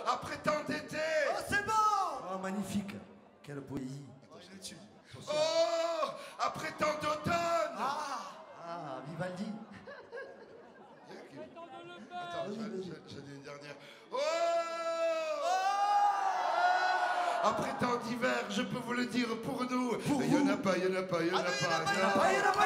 après tant d'été. Oh, c'est bon. Oh, magnifique. Quelle poésie. Oh, après tant d'automne. Ah, Vivaldi. Attends, j'en ai une dernière. Oh, après tant d'hiver, je peux vous le dire pour nous. Il n'y en a pas, il n'y en a pas, il n'y en a pas.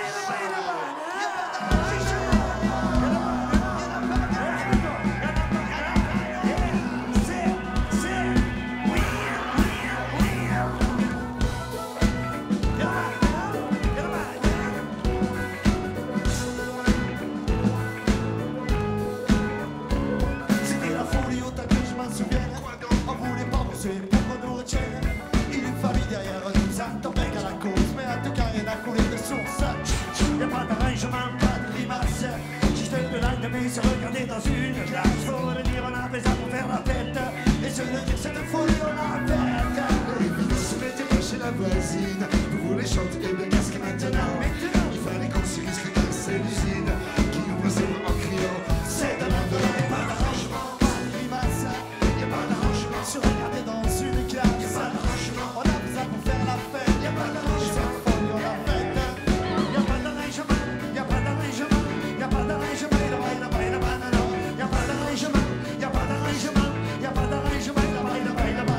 C'était la folie autant que je m'en souvienne. On voulait pas bosser pour qu'on nous retienne. Il y a une famille derrière nous, ça tombe à la cause. Mais en tout cas, rien n'a coulé de source. Y'a pas d'arrangement, pas de grimace. J'étais le lendemain, se regarder dans une glace. Faut le dire, on a fait ça pour faire la fête. Et se le dire, cette folie, on l'a faite. Et puis se mettait chez la voisine. Vous voulez chanter, et bien qu'est-ce que maintenant? Il fallait qu'on se risque de casser l'usine. Qui ouvre ses bras en criant, c'est de l'abandon. Y'a pas d'arrangement, pas de grimace. Y'a pas d'arrangement, se regarder dans une glace. Y'a pas d'arrangement, on a fait ça pour faire la fête. Y'a pas d'arrangement, cette folie, on l'a faite. Y'a pas d'arrangement, y'a pas d'arrangement. Y'a pas d'arrangement, y'a pas d'arrangement. Y'a pas d'arrangement, y'a pas d'arrangement. Y'a pas d'arrangement, y'a pas d'arrangement.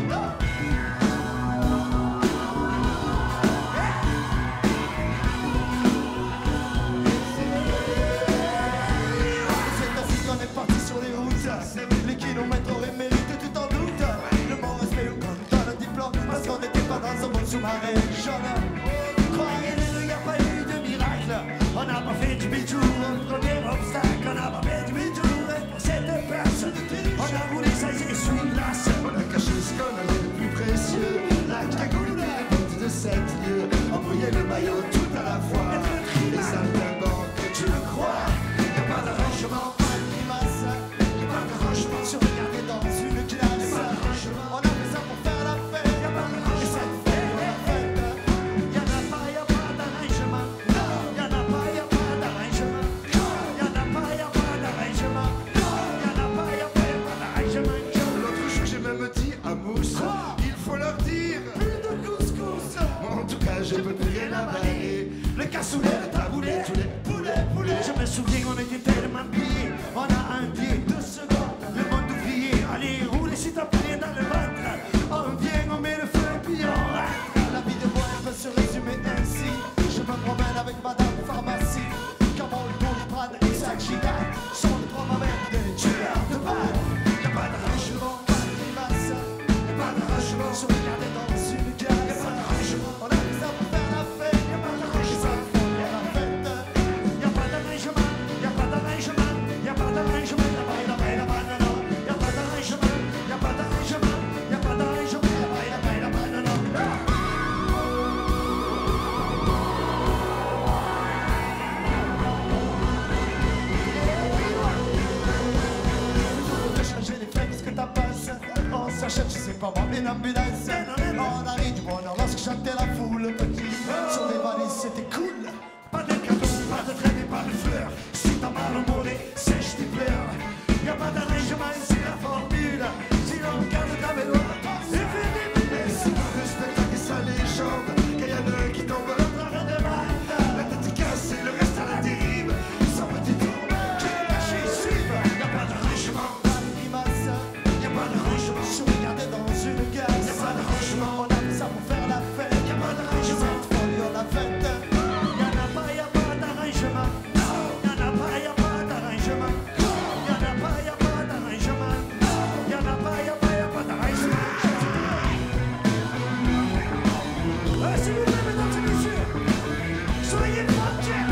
C'est ainsi qu'on est parti sur les routes. Les kilomètres auraient mérité tout en doute. Le mot respect au compte le diplôme. Parce qu'on n'était pas dans un bon sous-marin jaune. Croyez-le, y a pas eu de miracle. On n'a pas fait du bijou au premier obstacle. On n'a pas fait du bijou pour cette place. On a voulu saisir sous une glace. On a caché ce qu'on avait de plus précieux. La cagoule et les bottes de 7 lieues. Envoyer le maillot tout à la fois. Les saltimbanques, tu le crois? Y'a pas d'arrangement, pas de grimace. Y'a pas d'arrangement, se regarder dans une glace. Y'a pas d'arrangement, on a fait ça pour faire la fête. Y'a pas d'arrangement, et cette fête, on l'a faite. Y'en a pas d'arrangement. Non, y'en a pas d'arrangement. Y'en a pas d'arrangement. Y'en a pas d'arrangement. L'autre jour, j'ai même dit à Mousse, il faut leur dire. Plus de couscous. En tout cas, je peux plus rien avaler. Le cassoulet, le taboulet, tous les poulets. Je me souviens, on était tellement pliés. On a un pied, 2 secondes. Le monde ouvrier, allez, roule si t'as plié dans le ventre. On vient, on met le feu et puis on rentre. La vie de bois peut se résumer ainsi. Je me promène avec madame pharmacie. Quand mon dos prendre et sa gigante. Sont les 3 mamelles des tueurs de balles. Y'a pas d'arrangement, pas de grimace. Y'a pas d'arrangement, se regarder dans une glace. Y'a pas d'arrangement, on a fait ça pour faire la fête. Y'a pas d'arrangement, pour faire la fête. Y'a pas d'arrangement, y'a pas d'arrangement. Y'a pas d'arrangement, y'a pas d'arrangement. Y'a pas d'arrangement, y'a pas d'arrangement. Y'a pas d'arrangement, y'a pas d'arrangement. De changer les frais, qu'est-ce que t'as passé? On s'achète, je sais pas moi, une ambulance. On arrive du bonheur lorsque chantait la foule. Petit, sur des valises, c'était cool. Pas de cadeaux, pas de traînées, pas de fleurs. Si t'as mal au mollet, sèche tes pleurs. Y'a pas d'arrangement, c'est la formule. Sinon, garde ta vélo. C'est fini. Et si vous respectez sa légende, qu'il y en a un qui tombe, L'autre arrête de mal. la tête est cassée, le reste à la dérive. Sans petit tour, Qui est caché, suivre. Y'a pas d'arrangement, pas de grimace. Y'a pas d'arrangement, se regarder dans une glace. Y'a pas d'arrangement, on a fait ça pour faire la fête. Y'a pas d'arrangement, cette folie, on l'a faite. Y'en a pas d'arrangement. Y'en a pas d'arrangement. Y'en a pas d'arrangement. Y'en a pas d'arrangement. S'il vous plaît, mesdames et messieurs, soyez tranquilles.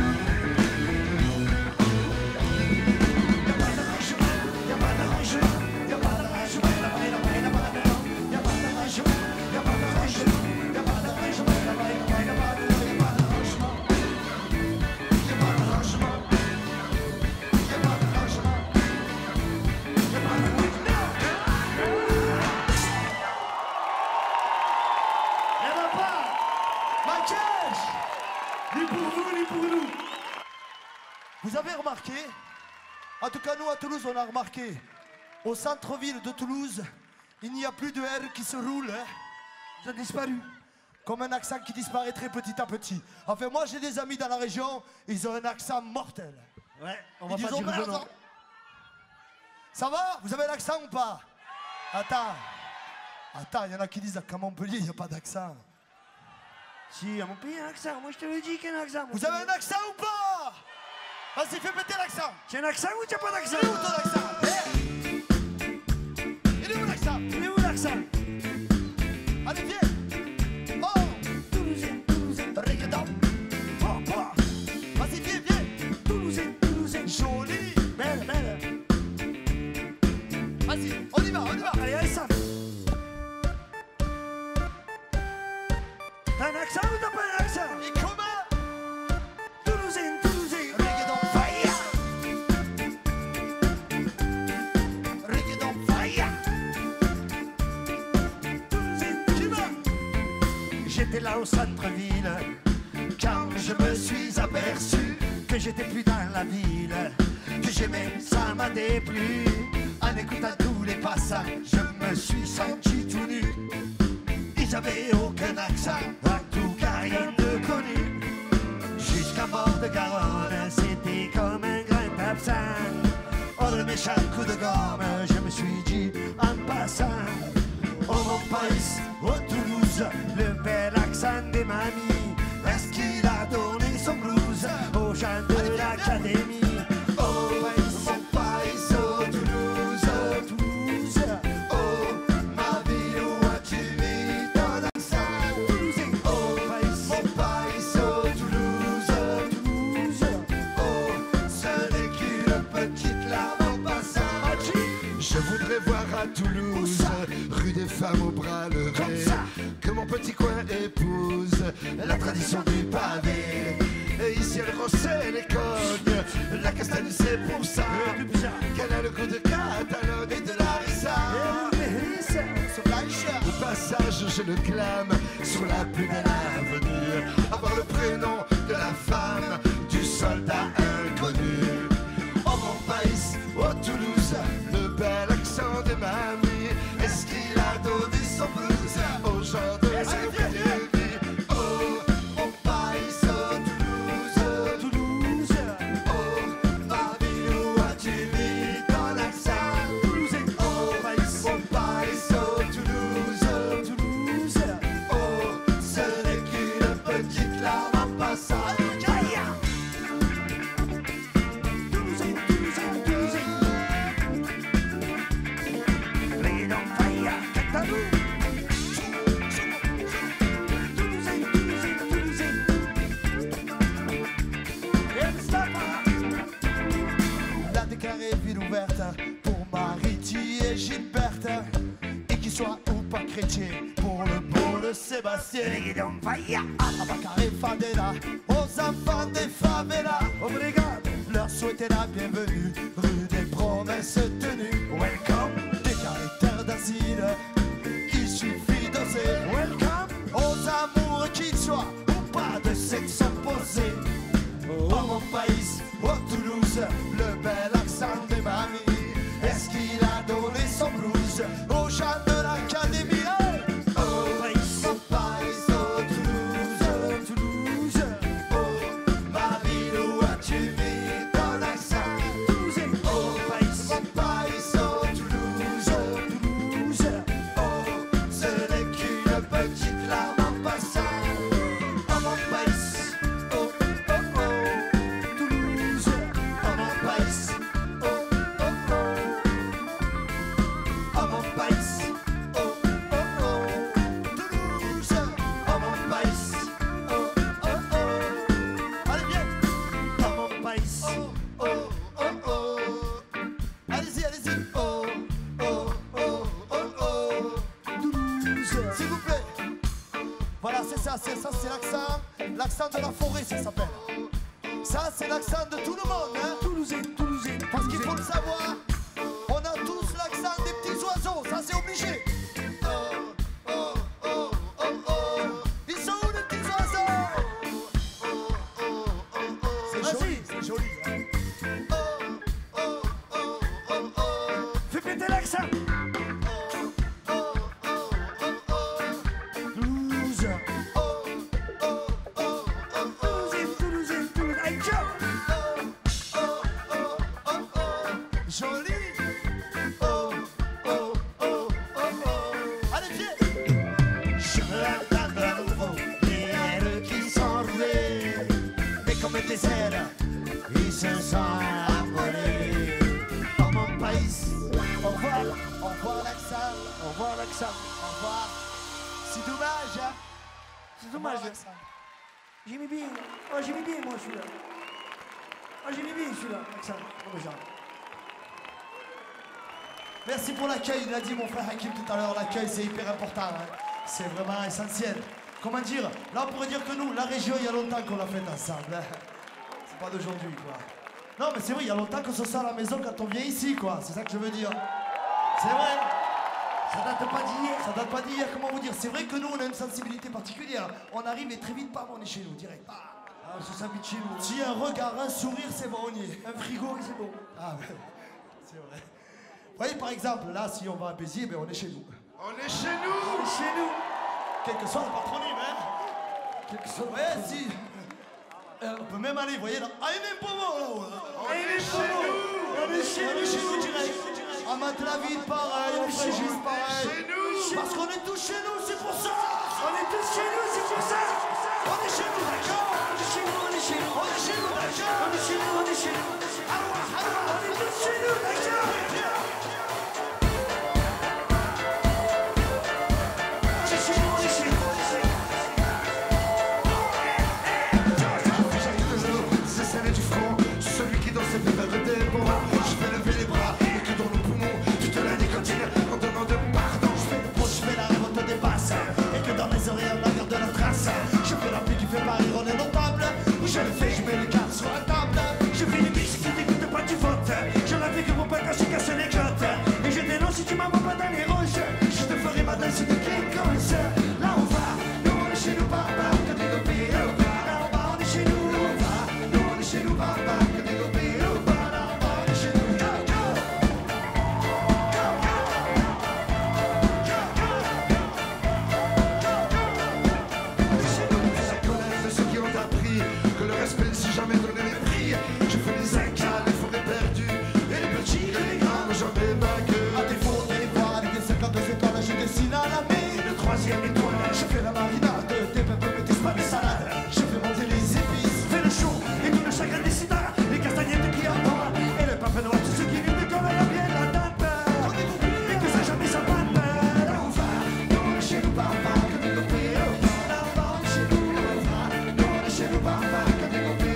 Y'a pas d'arrangement, y'a pas d'arrangement, y'a pas d'arrangement, y'a pas d'arrangement, y'a pas d'arrangement, y'a pas d'arrangement, y'a pas d'arrangement, y'a pas d'arrangement, y'a pas d'arrangement, y'a pas d'arrangement, y'a pas d'arrangement. Y'en a pas. Mathias, ni pour vous, ni pour nous. Vous avez remarqué, en tout cas nous à Toulouse on a remarqué, Au centre-ville de Toulouse, il n'y a plus de R qui se roule. Hein. Ils ont disparu. Comme un accent qui disparaîtrait petit à petit. Enfin, moi, j'ai des amis dans la région, ils ont un accent mortel. Ouais, on Ils va disent pas dire merde. de nom. Ça va? Vous avez l'accent ou pas? Attends. Attends, il y en a qui disent qu'à Montpellier, il n'y a pas d'accent. Si, à mon pays, un accent. Moi, je te le dis qu'il y a un accent. Vous avez un accent ou pas? Vas-y, fais péter l'accent. Tu as un accent ou tu n'as pas d'accent? Il est où ton accent? Il est où l'accent? Il est où l'accent? Allez, viens. Oh, Toulousain, Toulousain, reggaeton. oh, oh. Vas-y, viens. Toulousain, Toulousain, Joli. belle, belle. Vas-y, on y va, on y va. Allez, allez, ça. T'as un accent ou t'as pas un accent? Et comment? Toulousain, Toulousain, Reggaeton fire. Reggaeton fire. J'étais là au centre-ville quand je me suis aperçu que j'étais plus dans la ville, que j'aimais, ça m'a déplu. En écoutant tous les passages, je me suis senti tout nu. Ils avaient aucun accent, à tout cas rien de connu. Jusqu'à bord de Garonne, c'était comme un grain d'absent. Oh le méchant coup de gomme, je me suis dit en passant. Oh mon pays, oh Toulouse, le bel accent des mamies. Est-ce qu'il a donné son blues aux gens de l'académie? Oh mon pays, oh Toulouse, oh Toulouse. Oh ma ville, où as-tu mis ton accent toulousain? Oh mon pays, oh Toulouse, oh Toulouse. Oh, ce n'est qu'une petite larme en passant. Je voudrais voir à Toulouse, rue des femmes au bras levés, que mon petit coin épouse la tradition du pavé. Et ici elle recèle les cognes, la castagne c'est pour ça qu'elle a le goût de Catalogne et de Larissa. Au passage je le clame sur la plus belle avenue, avoir le prénom de la femme du soldat inconnu. Oh mon pays, oh Toulouse, le bel accent de mamie. Est-ce qu'il a donné son blues aux gens de l'académie? Oh mon pays, oh Toulouse, oh Toulouse. Oh ma ville, où as-tu mis ton accent toulousain? Oh mon pays, oh Toulouse, oh Toulouse. Oh, ce n'est qu'une petite larme en passant. La déclarée ville ouverte pour Mariti et Gilberte, et qu'il soit ou pas chrétien pour le beau de Sébastien. Abacar et Fadela, aux enfants des favelas, obrigado, leur souhaiter la bienvenue, rue des promesses tenues. Welcome, des caractères d'asile, il suffit d'oser. Welcome, aux amours qu'ils soient ou pas de sexe opposé. Oh mon pays, oh Toulouse, le bel accent des mamies. Est-ce qu'il a donné son blues aux gens de l'académie? Oh mon pays, oh Toulouse, oh Toulouse. Oh ma ville, où as-tu mis ton accent toulousain? Oh mon pays, oh Toulouse, oh Toulouse. Oh, ce n'est qu'une petite larme en passant. Oh mon pays, oh oh oh, Toulouse. Oh mon pays, oh oh oh. Oh mon pays, oh oh oh, Toulouse. Oh mon pays, oh oh oh. Allez viens. Oh mon pays, oh oh oh oh. Allez-y, allez-y. Oh oh oh oh oh, Toulouse. S'il vous plaît. Voilà, c'est ça, c'est l'accent de la forêt, ça s'appelle. Ça, c'est l'accent de tout le monde, hein. Toulousain, Toulousain. Parce qu'il faut le savoir, on a tous l'accent des petits oiseaux, ça c'est obligé. Oh, oh, oh, oh, oh. Ils sont où les petits oiseaux? Oh, oh, oh, oh, oh. C'est joli, c'est joli. Hein. Oh, oh, oh, oh, oh. Fais mettez l'accent. Ils se sont abonnés dans mon pays. Au revoir l'accent. Au revoir l'accent. Au revoir. C'est dommage, hein? C'est dommage. J'aimais bien. Oh, j'aimais bien, moi, celui-là. Oh, j'aimais bien, celui-là. L'accent. Oh, genre. Merci pour l'accueil, il a dit mon frère Hakim tout à l'heure, l'accueil c'est hyper important, hein. C'est vraiment essentiel. Comment dire, là on pourrait dire que nous, la région, il y a longtemps qu'on l'a faite ensemble, hein. C'est pas d'aujourd'hui quoi. Non mais c'est vrai, il y a longtemps qu'on se sent à la maison quand on vient ici quoi, c'est ça que je veux dire. C'est vrai. Ça date pas d'hier. Ça date pas d'hier, comment vous dire. C'est vrai que nous on a une sensibilité particulière. On arrive et très vite, bam, on est chez nous, direct. Ah, on se s'habite chez nous. Si un regard, un sourire, c'est bon, on y est. Un frigo et c'est bon. Ah ouais, c'est vrai. Vous voyez par exemple, là si on va à Béziers, ben, on est chez nous. On est chez nous. On est chez nous. Quel que soit le patronyme, hein. Quel que soit le Ouais, si. On peut même aller, vous voyez, là. Ah, il est même pas bon, là-haut. On est chez nous. On est chez nous. direct. À Matelaville, pareil, on fait juste pareil. Chez nous. Parce qu'on est tous chez nous, c'est pour ça. On est tous chez nous, c'est pour ça. On est chez nous, d'accord. On est chez nous, on est chez nous. On est chez nous, d'accord. On est chez nous, on est chez nous. On est tous chez nous, d'accord. C'est celle du front, celui qui danse fait faire des bons. Je fais lever les bras et que dans nos poumons, toute la nicotine, on demande pardon. Je fais le pot, je fais la révolte des basses. Et que dans les oreilles, on garde la trace. Je fais la pluie qui fait Paris, on est notable. Je le fais, je mets les cartes sur la table. Je fais des biches qui t'écoutent pas, tu votes. Je l'avais que mon père quand j'ai cassé les côtes. Et je dénonce si tu m'as pas dans les roches. Je te ferai ma danse de quinconce. Là on va, nous on est chez nous, papa. Que des copies, là on va, on est chez nous. On va, nous on est chez nous, papa. Que des copies, là on va, on est chez nous. Go, go. Go, go. Go, go. On est chez nous. La colère de ceux qui ont appris que le respect ne s'est jamais donné les prix. Je fais les incas, les forêts perdues, et les petits et les grands n'ont jamais vaincu. À défaut des voiles et des 52 étoiles, je dessine à la main. Le troisième étoile. Je fais la marinade, des peuples métis, pas des salades. Je fais monter les épices. Fais le chaud et tout le chagrin des cidares, les castagnettes qui entendent et le pape noir, tout ce qui vient de comme la bien la tape. Et que ça jamais ça pape. Là on va, nous on est chez nous, papa, que des copies. Là on va, on est chez nous, là on va, nous on est chez nous, papa, que des copies.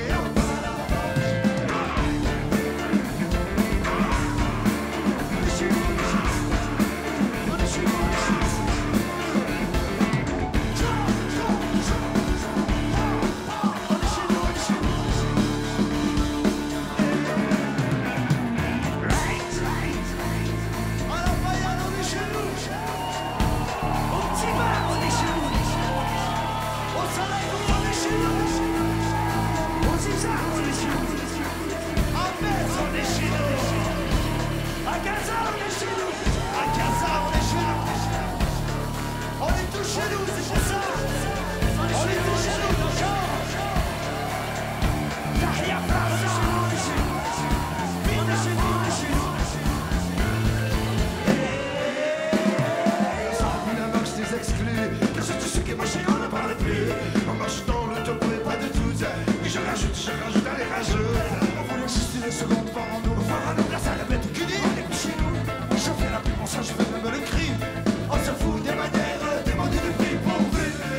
J'ajoute, allez, rajoute. On voulait juste une seconde voir en nous. Voir en nous, grâce à la bête qui dit. On est plus chez nous. Je fais la pub, mon sang, je fais même le cri. On se fout des manières, des modes de prix pour vivre.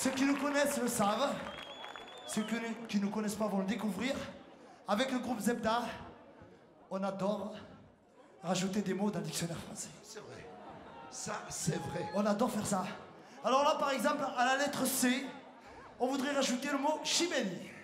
Ceux qui nous connaissent le savent. Ceux qui ne nous connaissent pas vont le découvrir. Avec le groupe Zebda, on adore rajouter des mots dans le dictionnaire français. C'est vrai. Ça, c'est vrai. On adore faire ça. Alors là, par exemple, à la lettre C, on voudrait rajouter le mot Chimène.